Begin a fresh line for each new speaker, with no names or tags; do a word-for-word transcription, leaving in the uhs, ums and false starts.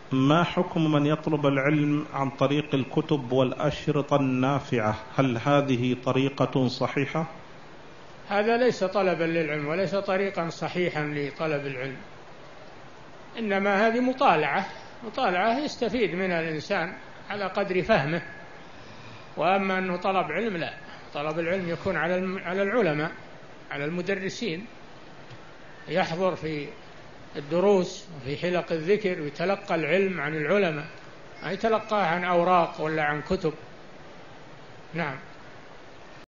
ما حكم من يطلب العلم عن طريق الكتب والأشرطة النافعة؟ هل هذه طريقة صحيحة؟
هذا ليس طلبا للعلم وليس طريقا صحيحا لطلب العلم، إنما هذه مطالعة مطالعة يستفيد منها الإنسان على قدر فهمه. وأما أنه طلب علم لا، طلب العلم يكون على على العلماء، على المدرسين، يحضر في الدروس وفي حلق الذكر ويتلقى العلم عن العلماء، ما يتلقاه عن أوراق ولا عن كتب. نعم.